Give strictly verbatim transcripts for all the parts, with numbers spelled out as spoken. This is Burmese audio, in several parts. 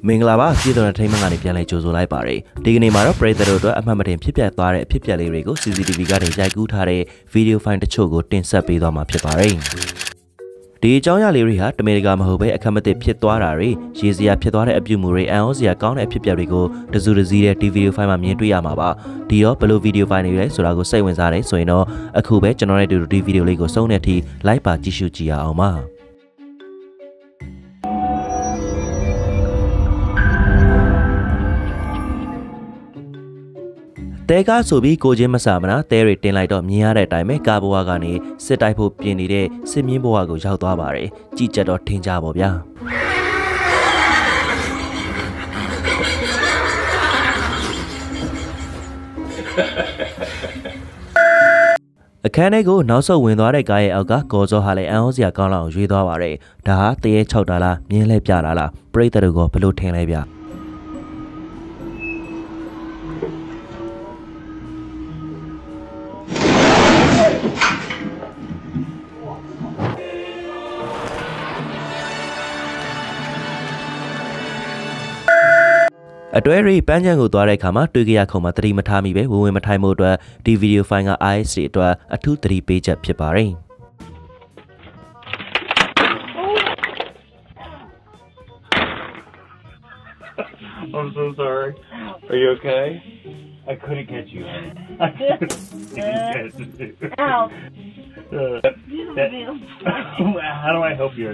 မင်္ဂလာပါပြည်တော်ထိမ်းမှန်ကနေပြန်လဲကြိုဆိုလိုက်ပါတယ်ဒီကနေ့မှာတော့ပရိသတ်တို့အတွက်အမှတ်မတင်ဖြစ်ပျက်သွားတဲ့အဖြစ်အပျက်လေးတွေကို C C T V ကနေရိုက်ကူးထားတဲ့ဗီဒီယိုဖိုင်တချို့ကိုတင်ဆက်ပေးသွားမှာဖြစ်ပါတယ်ဒီအကြောင်းအရာလေးတွေဟာတမေရိကမဟုတ်ဘဲအခက်မသစ်ဖြစ်သွားတာတွေရေစရာဖြစ်သွားတဲ့အပြုအမူတွေအန်အောစရာကောင်းတဲ့အဖြစ်အပျက်တွေကိုတစုတစည်းတဲ့ဒီဗီဒီယိုဖိုင်မှာမြင်တွေ့ရမှာပါဒီရောဘယ်လိုဗီဒီယိုဖိုင်တွေလဲဆိုတာကိုစိတ်ဝင်စားတယ်ဆိုရင်တော့အခုပဲကျွန်တော်ရဲ့ဒီဗီဒီယိုလေးကိုဆုံးတဲ့အထိ like ပါကြည့်ရှုကြည့်ရအောင်ပါတဲကားဆိုပြီးကိုချင်းမဆာမနာတဲတွေတင်လိုက်တော့မြင်ရတဲ့အတိုင်းပဲကားဘဝကနေစစ်တိုက်ဖို့ပြင်နေတဲ့စစ်မြင်းဘဝကိုရောက်သွားပါတယ်ကြည်ကြက်တော့ထင်ကြပါဗျာအခန်းထဲကိုနောက်ဆုတ်ဝင်သွားတဲ့ကားရဲ့အောက်ကကော်စောဟာလည်းအံ့ဩစရာကောင်းလောက်ရွေးသွားပါတယ်ဒါဟာတရေ၆တာလားမြင်းလဲပြတာလားပရိသတ်တို့ကဘလို့ထင်လဲဗျအတွဲရီပန်းချံကိုသွားတဲ့အခါမှာတွေ့ကြရခုံမှာသတိမထားမိပဲဝင်ဝင်မထိုင်မှုအတွက်ဒီဗီဒီယိုဖိုင်က I S တွေအတွက်အထူးသတိပေးချက်ဖြစ်ပါတယ် I'm so sorry. Are you okay? I couldn't catch you. I couldn't catch you. Ow. Uh, that, how do I help you?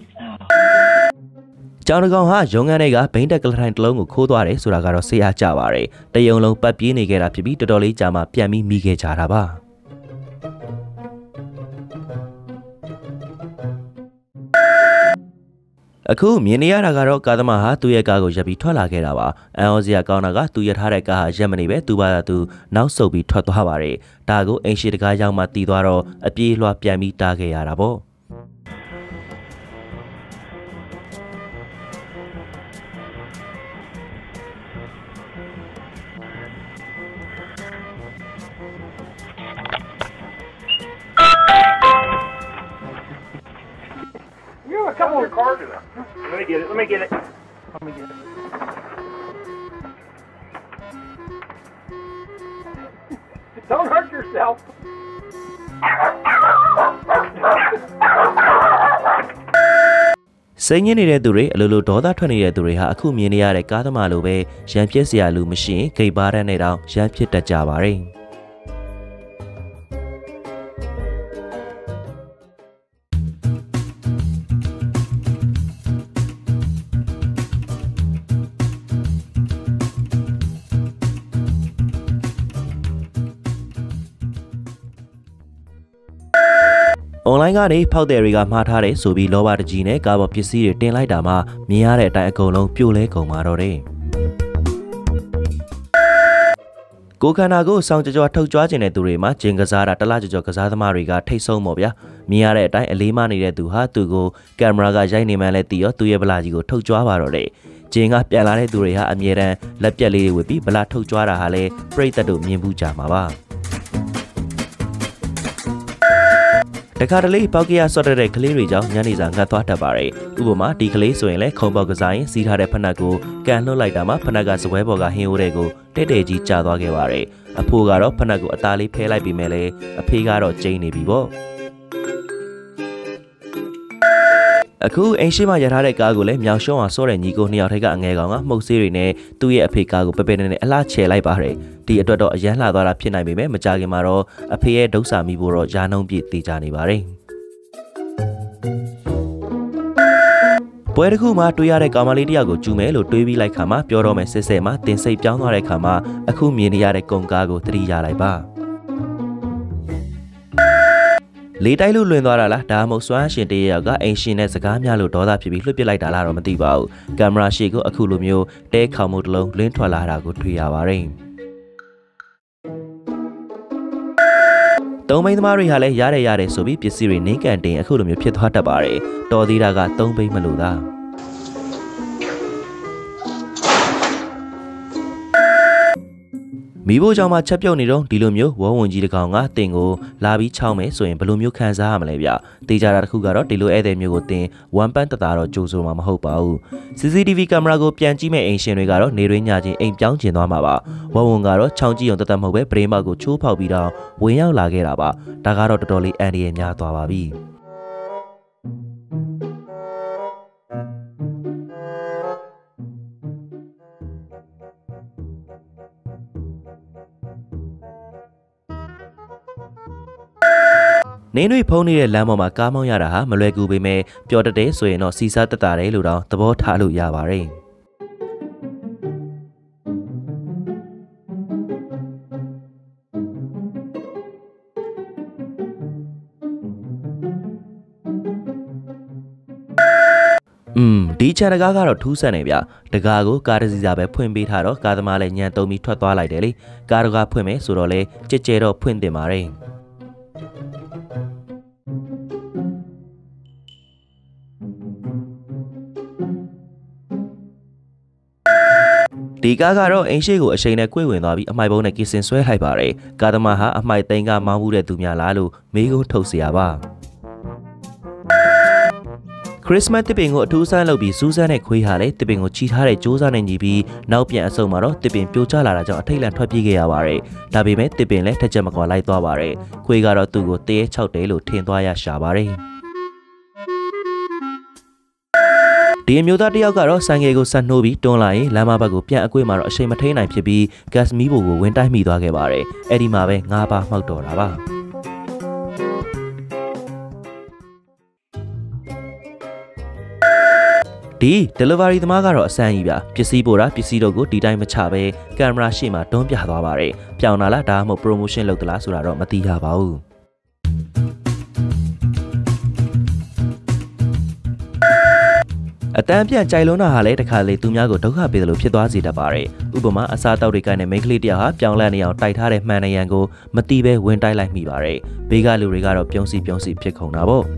ကျောင်းတကောင်ဟာရုံငန်းတွေကဘိန်းတက်ကလထိုင်တစ်လုံးကိုခိုးသွားတယ်ဆိုတာကတော့ဆေးအားကြပါတယ်တယုံလုံးပတ်ပြေးနေခဲ့တာဖြစ်ပြီးတော်တော်လေးကြာမှပြန်ပြီးမိခဲ့ကြတာပါအခုမြင်နေရတာကတော့ကာသမားဟာသူ့ရဲ့ကားကိုရပ်ပြီးထွက်လာခဲ့တာပါအန်အောစရာကောင်းတာကသူရထားတဲ့ကားဟာရပ်မနေပဲသူ့ဘာသာသူနောက်ဆုတ်ပြီးထွက်သွားပါတယ်ဒါကိုအိမ်ရှိတကားရောက်မှတီးသွားတော့အပြေးလွှာပြန်ပြီးတားခဲ့ရတာပေါ့Come on, car to them. Let me get it. Let me get it. Let me get it. Don't hurt yourself. စိတ်ညစ်နေတဲ့သူတွေအလိုလိုဒေါသထွက်နေတဲ့သူတွေဟာအခုမြင်နေရတဲ့ကားသမားလိုပဲရန်ဖြစ်စရာလူမရှိရင်ဂိတ်ပါးတဲ့နဲ့တောင်ရန်ဖြစ်တတ်ကြပါတယ်အွန်လိုင်းကနေဖောက်တယ်တွေကမှားထားတယ်ဆိုပြီးလောဘတကြီးနဲ့ကားပေါ်ပစ္စည်းတွေတင်လိုက်တာမှမြင်ရတဲ့အတိုင်းအကုန်လုံးပြိုလဲကုန်ပါတော့တယ်ကိုခန္ဓာကိုစောင်းကြကြထုတ်ကြွားခြင်းတဲ့သူတွေမှာဂျင်ကစားတာတလားကြကြကစားသမားတွေကထိတ်ဆုံးပေါ့ဗျာမြင်ရတဲ့အတိုင်းအလေးမနေတဲ့သူဟာသူကိုကင်မရာကရိုက်နေမှန်းလဲသိရောသူ့ရဲ့ဗလာကြီးကိုထုတ်ကြွားပါတော့တယ်ဂျင်ကပြန်လာတဲ့သူတွေဟာအမြဲတမ်းလက်ပြက်လေးတွေဝစ်ပြီးဗလာထုတ်ကြွားတာဟာလဲပရိသတ်တို့မြင်ဘူးကြမှာပါတခါတလေပေါက်ကရဆော့တဲ့ကလေးတွေကြောင့်ညနေစာငတ်သွားတတ်ပါတယ်ဥပမာဒီကလေးဆိုရင်လည်းခုံပေါက်ကစားရင်စီးထားတဲ့ဖနက်ကိုကန်လှုပ်လိုက်တာမှဖနက်ကစပွဲပေါ်ကဟင်းအိုးတဲ့ကိုတဲ့တဲ့ကြီးကျသွားခဲ့ပါတယ်အဖိုးကတော့ဖနက်ကိုအသားလေးဖဲလိုက်ပြီးမဲ့လေအဖေကတော့ကျိန်းနေပြီပေါ့အခုအိမ်ရှိမှရထားတဲ့ကားကိုလည်းမြောင်ရှုံးအောင်ဆော့တဲ့ညီကိုနှစ်ယောက်ထက်ကအငယ်ကောင်ကမှုတ်ဆေးတွေနဲ့သူ့ရဲ့အဖေကားကိုပပနဲ့နဲ့အလှချဲလိုက်ပါတယ်ဒီအတွက်တော့အရန်လှသွားတာဖြစ်နိုင်ပေမဲ့မကြခင်မှာတော့အဖေရဲ့ဒုစာမိဖို့တော့ယာနှုံးပြည့်တေးကြနေပါတယ်ပွဲတစ်ခုမှာတွေ့ရတဲ့ကောင်မလေးတယောက်ကိုကျူမယ်လို့တွေးပြီးလိုက်ခါမှာပြောတော့မယ်စစ်စစ်မှာတင်စိတ်ပြောင်းသွားတဲ့ခါမှာအခုမြင်နေရတဲ့ကုံကားကိုသတိရလိုက်ပါလေးတိုက်လို့လွင်သွားတာလားဒါမှမဟုတ်စွမ်းရှင်တရရောက်ကအိမ်ရှင်နဲ့စကားများလို့ဒေါသဖြစ်ပြီးလွှတ်ပစ်လိုက်တာလားတော့မသိပါဘူးကင်မရာရှေ့ကိုအခုလိုမျိုးတဲခေါင်မှုတစ်လုံးလင်းထွက်လာတာကိုတွေ့ရပါတယ်သုံးဘိန်းသမားတွေဟာလည်းရတယ်ရတယ်ဆိုပြီးပစ္စည်းတွေနင်းကန်တင်အခုလိုမျိုးဖြစ်သွားတတ်ပါတယ်တော်သေးတာကသုံးဘိန်းမလို့သာမမိဖို့ကြောင့်မှချက်ပြုတ်နေတော့ဒီလိုမျိုးဝုန်းဝင်ကြီးတစ်ကောင်ကတင်ကိုလာပြီးချောင်းမယ်ဆိုရင်ဘယ်လိုမျိုးခံစားရမလဲဗျတေးကြတာတစ်ခုကတော့ဒီလိုဧည့်သည်မျိုးကိုတင်ဝမ်ပန်းတတာတော့ကြိုးဆိုမှာမဟုတ်ပါဘူး C C T V ကင်မရာကိုပြန်ကြည့်မဲ့အိမ်ရှင်တွေကတော့နေရင်းညချင်းအိမ်ပြောင်းကျင်သွားမှာပါဝုန်းဝင်ကတော့ချောင်းကြည့်အောင်တသက်မဟုတ်ပဲပရိမောက်ကိုချိုးဖောက်ပြီးတော့ဝင်ရောက်လာခဲ့တာပါဒါကတော့တော်တော်လေးအန်ဒီရဲ့များသွားပါပြီနေနှွေဖုံးနေတဲ့လမ်းပေါ်မှာကားမောင်းရတာဟာမလွယ်ကူပေမဲ့ပျော်တတဲ့ဆိုရင်တော့စီစားတက်တာတယ်လို့တော့သဘောထားလို့ရပါတယ်อืมဒီချန်တကားကတော့ထူးဆန်းနေဗျတကားကိုကားတစ်စီးစာပဲဖွင့်ပေးထားတော့ကားသမားလည်းညံတုံပြီးထွက်သွားလိုက်တယ်လေကားတကားဖွင့်မယ်ဆိုတော့လေကြဲကြဲတော့ဖွင့်တင်ပါတယ်ဒီကားကတော့အိမ်ရှိကိုအရှိန်နဲ့ကွေ့ဝင်သွားပြီးအမိုက်ပုံးနဲ့ကစ်စင်ဆွဲလိုက်ပါတယ်ကားသမားဟာအမိုက်သိန်းကမောင်းမှုတဲ့သူများလားလို့မေးခွန်းထုတ်เสียပါခရစ်စမတ်တစ်ပင်ကိုအထူးဆန်းလုပ်ပြီးစူးစမ်းတဲ့ခွေးဟာလည်းတစ်ပင်ကိုချီထားတဲ့ကြိုးစားနဲ့ညီပြီးနောက်ပြန်အဆုံမှာတော့တစ်ပင်ပြိုကျလာတာကြောင့်အထိတ်လန့်ထွက်ပြေးခဲ့ရပါတယ်ဒါပေမဲ့တစ်ပင်လည်းထက်ချက်မကွာလိုက်သွားပါတယ်ခွေးကတော့သူ့ကိုတရေချောက်တယ်လို့ထင်သွားရရှာပါတယ်ဒီအမျိုးသားတယောက်ကတော့ဆိုင်ငယ်ကိုဆက်နှိုးပြီးတွန်းလာရင်လမ်းမဘက်ကိုပြန်အကွေ့မှာတော့အရှိန်မထိန်နိုင်ဖြစ်ပြီးဂတ်မီးဘိုကိုဝင်တိုက်မိသွားခဲ့ပါတယ်အဲ့ဒီမှာပဲငါးပါးမှောက်တော်တာပါဒီ delivery သမားကတော့အဆန်းကြီးဗျပစ္စည်းပို့တာပစ္စည်းတို့ကိုဒီတိုင်းမချပဲကင်မရာရှေ့မှာတွန်းပြသွားပါတယ်ပြောင်းလာလားဒါမှမဟုတ် promotion လုပ်သလားဆိုတာတော့မသိရပါဘူးအတန်းပြကြိုင်လုံးတာဟာလည်းတခါလေသူများကိုဒုက္ခပေးတယ်လို့ဖြစ်သွားစေတတ်ပါတယ်ဥပမာအစားတောက်တွေကနဲ့မိန်းကလေးတယောက်ဟာပြောင်းလဲနေအောင်တိုက်ထားတဲ့မှန်နရံကိုမတီးပဲဝင်တိုက်လိုက်မိပါတယ်ဘေးကလူတွေကတော့ပြုံးစီပြုံးစီဖြစ်ကုန်တာပေါ့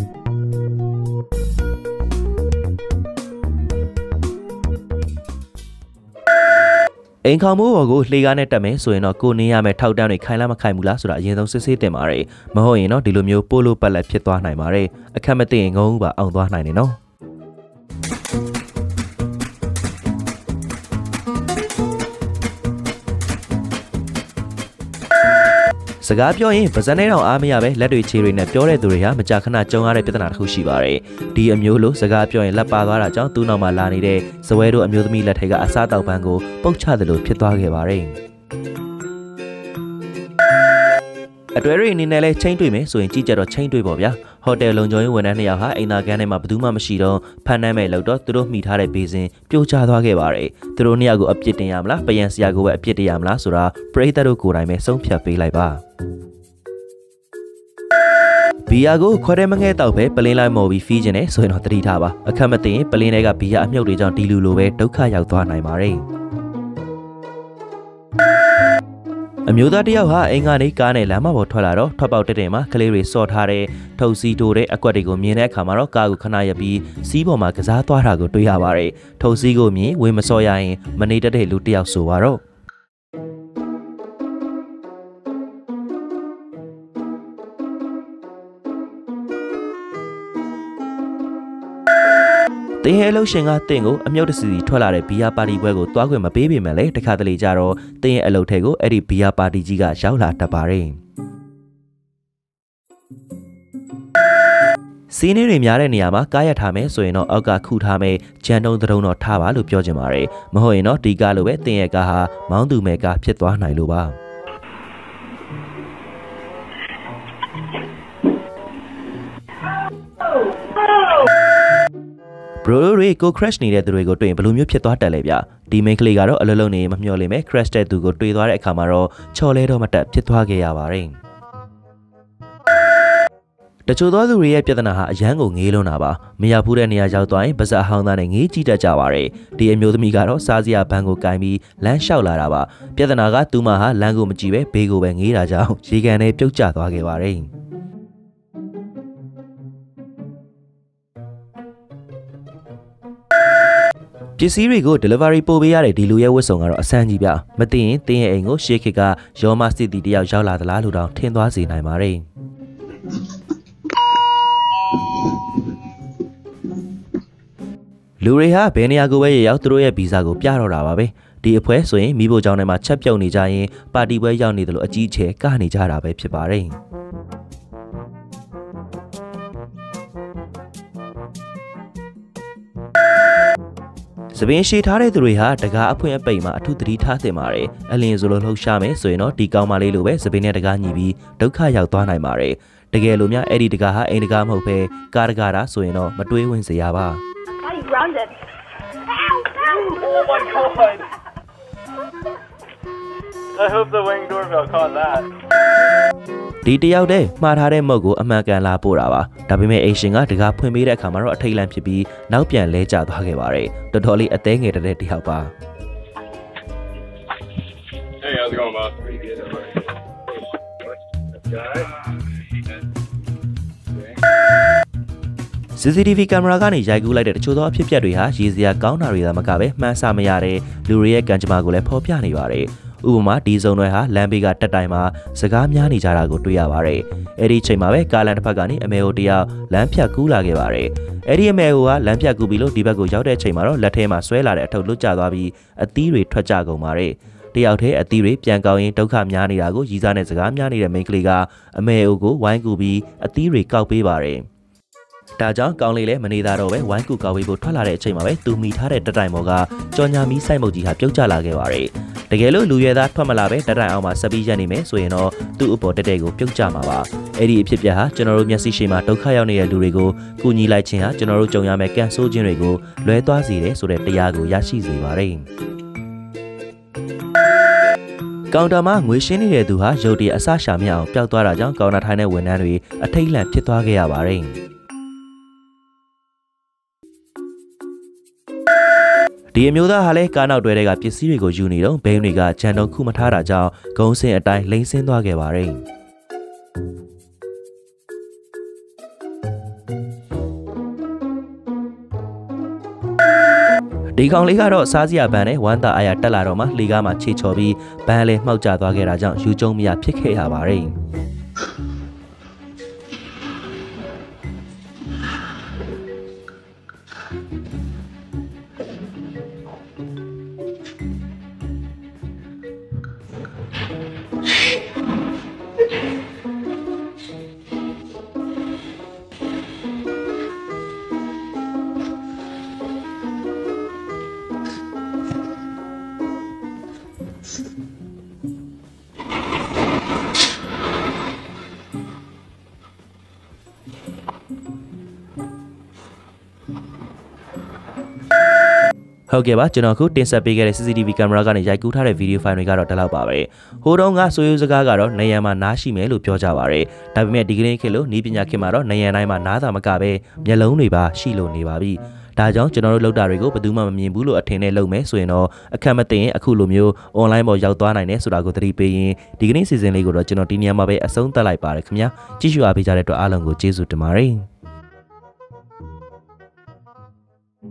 အိမ်ခေါင်မိုးပေါ်ကိုလှေကားနဲ့တက်မယ်ဆိုရင်တော့ကိုနေရမယ်ထောက်တန်းတွေခိုင်လားမခိုင်ဘူးလားဆိုတာအရင်ဆုံးစစ်ဆေးတင်ပါတယ်မဟုတ်ရင်တော့ဒီလိုမျိုးပိုလိုပတ်လက်ဖြစ်သွားနိုင်ပါတယ်အခက်မသိရင်ငုံဦးပါအောင်သွားနိုင်တယ်နော်စကားပြောရင်ပါဇက်နဲ့တော့အားမရပဲလက်တွေခြေတွေနဲ့ပြောတဲ့သူတွေဟာမကြာခဏကြုံရတဲ့ပြဿနာတစ်ခုရှိပါတယ်ဒီအမျိုးလို့စကားပြောရင်လက်ပါသွားတာကြောင့်သူ့နောက်မှာလာနေတဲ့ဇဝဲတို့အမျိုးသမီးလက်ထက်ကအစားတောက်ပန်းကိုပုတ်ချတယ်လို့ဖြစ်သွားခဲ့ပါတယ်အတွဲတွေအနေနဲ့လဲချင်းတွေ့မယ်ဆိုရင်ကြည့်ကြတော့ချင်းတွေ့ပေါ့ဗျာဟိုတယ်လုံခြုံရေးဝန်ထမ်းနှစ်ယောက်ဟာအိမ်သာကန်းထဲမှာဘယ်သူမှမရှိတော့ဖန်နှမ်းမဲ့လို့တော့သူတို့မိထားတဲ့ဘေးစင်ပြိုကျသွားခဲ့ပါတယ်သူတို့နှစ်ယောက်ကိုအပြစ်တင်ရမလားပယံစရာကိုပဲအပြစ်တင်ရမလားဆိုတာပရိသတ်တို့ကိုယ်တိုင်ပဲဆုံးဖြတ်ပေးလိုက်ပါဘီယာကိုခွဲတဲ့မငဲတောက်ပဲပလင်းလိုက်မော်ပြီးဖီးခြင်းနဲ့ဆိုရင်တော့တတိထားပါအခက်မသိရင်ပလင်းတွေကဘီယာအမြုပ်တွေကြောင့်ဒီလူလိုပဲဒုက္ခရောက်သွားနိုင်ပါတယ်အမျိုးသားတယောက်ဟာအိမ်ကနေကားနဲ့လမ်းမပေါ်ထွက်လာတော့ထွက်ပေါက်တက်တယ်မှာကလေးတွေစော့ထားတဲ့ထုတ်စီတိုးတဲ့အကွက်တွေကိုမြင်တဲ့အခါမှာတော့ကားကိုခဏရပ်ပြီးစီးပေါ်မှာကစားသွားတာကိုတွေ့ရပါတယ်ထုတ်စီကိုမြင်ဝေမစော့ရရင်မနေတတ်တဲ့လူတယောက်ဆိုပါတော့တင်ဟဲလို့ရှင်ကတင့်ကိုအမြုပ်တစီစီထွက်လာတဲ့ဘီယာပါတီပွဲကိုတွားခွင့်မပေးပေမဲ့လည်းတခါတလေကြတော့တင်ရဲ့အလုပ်ထဲကိုအဲ့ဒီဘီယာပါတီကြီးကရောက်လာတတ်ပါတယ်စီးနေတွေများတဲ့နေရာမှာကားရထားမယ်ဆိုရင်တော့အောက်ကခုထားမယ်ဂျန်တုံးတုံးတော့ထားပါလို့ပြောချင်ပါတယ်မဟုတ်ရင်တော့ဒီကားလိုပဲတင်ရဲ့ကားဟာမောင်းသူမဲ့ကားဖြစ်သွားနိုင်လို့ပါဘရိုတို့တွေကို crash နေတဲ့သူတွေကိုတွေ့ရင်ဘယ်လိုမျိုးဖြစ်သွားတက်လဲဗျဒီမိန်းကလေးကတော့အလုံးလုံးနေမမျှော်လင့်ပဲ crash တဲ့သူကိုတွေ့သွားတဲ့အခါမှာတော့ချော်လဲတော့မတက်ဖြစ်သွားခဲ့ရပါတယ်တချို့သောသူတွေရဲ့ပြဿနာဟာအရန်ကိုငေးလွန်းတာပါမရောက်ဘူးတဲ့နေရာရောက်သွားရင်ပါဇက်အဟောင်းသားနဲ့ငေးကြည့်တတ်ကြပါတယ်ဒီအမျိုးသမီးကတော့စားစရာဘန်းကိုကင်ပြီးလမ်းလျှောက်လာတာပါပြဿနာကသူမဟာလမ်းကိုမကြည့်ပဲဘေးကိုပဲငေးတာကြောင့်ရေကန်နဲ့ပြုတ်ကျသွားခဲ့ပါတယ်ပစ္စည်းတွေကို delivery ပို့ပေးရတဲ့ဒီလူရဲ့ဝတ်စုံကတော့အဆန်းကြီးပြမသိရင်တင်းရဲ့အိမ်ကိုရှေ့ခေတ်ကရောမစစ်တီတယောက်ရောက်လာသလားလို့တောင်ထင်သွားစေနိုင်ပါတယ်လူတွေဟာဘယ်နေရာကိုပဲရောက်သူတို့ရဲ့ဗီဇာကိုပြတော့တာပါပဲဒီအဖွဲဆိုရင်မိဖို့ကြောင့်ထဲမှာချက်ပြုတ်နေကြရင်ပါတီပွဲရောက်နေတယ်လို့အကြီးအကျယ်ကနေကြတာပဲဖြစ်ပါတယ်စပင်းရှိထားတဲ့သူတွေဟာတကားအဖွင့်အပိတ်မှာအထူးသတိထားသင့်ပါတယ်အလင်းဆိုလိုလှုပ်ရှားမယ်ဆိုရင်တော့ဒီကောင်းမလေးလိုပဲစပင်းနဲ့တကားညီပြီးဒုက္ခရောက်သွားနိုင်ပါတယ်တကယ်လို့များအဲ့ဒီတကားဟာအိမ်တကားမဟုတ်ပဲကားတကားတာဆိုရင်တော့မတွေးဝင်စေရပါ Grounded. Oh my god! I hope the Wing doorbell caught that. ဒီတယောက်တည်းမှားထားတဲ့မုတ်ကိုအမှန်ကန်လာပို့တာပါဒါပေမဲ့အိမ်ရှင်ကတကားဖွင့်ပေးတဲ့အခါမှာတော့အထိတ်လန့်ဖြစ်ပြီးနောက်ပြန်လဲကျသွားခဲ့ပါတယ်တော်တော်လေးအသေးငယ်တဲ့တယောက်ပါ Hey, how's it going, boss? C C T V ကင်မရာကနေရိုက်ကူးလိုက်တဲ့တချို့သောအဖြစ်အပျက်တွေဟာရည်စရာကောင်းတာတွေသာမကပဲမှန်းဆမရတဲ့လူတွေရဲ့ကံကြမ္မာကိုလည်းဖော်ပြနေပါတယ်။ဥပမာဒီဇုံတွေဟာလမ်းဘေးကတက်တိုင်မှာစကားများနေကြတာကိုတွေ့ရပါတယ်။အဲ့ဒီချိန်မှာပဲကားလန်တစ်ဖက်ကနေအမေဟိုတယောက်လမ်းဖြတ်ကူးလာခဲ့ပါတယ်။အဲ့ဒီအမေဟိုကလမ်းဖြတ်ကူးပြီးလို့ဒီဘက်ကိုရောက်တဲ့ချိန်မှာတော့လက်ထဲမှာဆွဲလာတဲ့အထုပ်လွတ်ကျသွားပြီးအသီးတွေထွက်ကြကုန်ပါတယ်။တယောက်တည်းအသီးတွေပြန်ကောင်းရင်ဒုက္ခများနေတာကိုရည်စားနဲ့စကားများနေတဲ့မိန်းကလေးကအမေအိုကိုဝိုင်းကူပြီးအသီးတွေကောက်ပေးပါတယ်။ဒါကြောင့်ကောင်းလေးလည်းမနေသားတော့ပဲဝိုင်းကူကောက်ပေးဖို့ထွက်လာတဲ့အချိန်မှာပဲသူမိထားတဲ့တက်တိုင်ပေါ်ကကြော်ညာမီစိုက်မုတ်ကြီးဟာပြုတ်ကျလာခဲ့ပါတယ်။တကယ်လို့လူရွယ်သားထွက်မလာပဲတက်တိုင်အောင်မှာဆက်ပြီးရက်နေမယ်ဆိုရင်တော့သူ့အပေါ်တက်တဲ့ကိုပြုတ်ကျမှာပါ။အဲ့ဒီအဖြစ်ပြက်ဟာကျွန်တော်တို့မျက်စိရှိမှာဒုက္ခရောက်နေတဲ့လူတွေကိုကူညီလိုက်ခြင်းဟာကျွန်တော်တို့ကြုံရမယ့်ကံဆိုးခြင်းတွေကိုလွဲသွားစေတယ်ဆိုတဲ့တရားကိုရရှိစေပါတယ်။ကောင်တာမှာငွေရှင်းနေတဲ့သူဟာရုတ်တရက်အဆရှာမြအောင်ပျောက်သွားတာကြောင့်ကောင်တာထိုင်းတဲ့ဝန်ထမ်းတွေအထိတ်လန့်ဖြစ်သွားခဲ့ရပါတယ်။ဒီအမျိုးသားဟာလည်းကားနောက်တွဲတွေကပစ္စည်းတွေကိုယူနေတော့ဘိန်းတွေကဂျန်တုံခုမထားတာကြောင့်ဂုံးစင်အတိုင်းလိမ့်ဆင်းသွားခဲ့ပါတယ်ဒီကောင်လေးကတော့စားစရာဘန်နဲ့ဝမ်းသာအားရတက်လာတော့မှလေကားမှာခြေချော်ပြီးဘန်လည်းမှောက်ကျသွားခဲ့တာကြောင့်ယူကျုံမရဖြစ်ခဲ့ရပါတယ်ဟုတ်ကဲ့ပါကျွန်တော်ခုတင်ဆက်ပေးခဲ့တဲ့ C C T V ကင်မရာကနေရိုက်ကူးထားတဲ့ဗီဒီယိုဖိုင်တွေကတော့ဒီလောက်ပါပဲဟိုတုန်းကဆိုရိုးစကားကတော့နေရံမှာနားရှိမယ်လို့ပြောကြပါရယ်ဒါပေမဲ့ဒီကနေ့ခေတ်လို့နီးပညာခေတ်မှာတော့နေရံတိုင်းမှာနားသာမကပဲမျက်လုံးတွေပါရှိလို့နေပါပြီဒါကြောင့်ကျွန်တော်တို့လောက်တာတွေကိုဘယ်သူမှမမြင်ဘူးလို့အထင်နဲ့လုပ်မယ်ဆိုရင်တော့အခက်မသိရင်အခုလိုမျိုး online ပေါ်ရောက်သွားနိုင်တယ်ဆိုတာကိုသတိပေးရင်ဒီကနေ့ season လေးကိုတော့ကျွန်တော်ဒီနေရာမှာပဲအဆုံးသတ်လိုက်ပါရခင်ဗျာကြည့်ရှုအားပေးကြတဲ့အတွက်အားလုံးကိုကျေးဇူးတင်ပါတယ်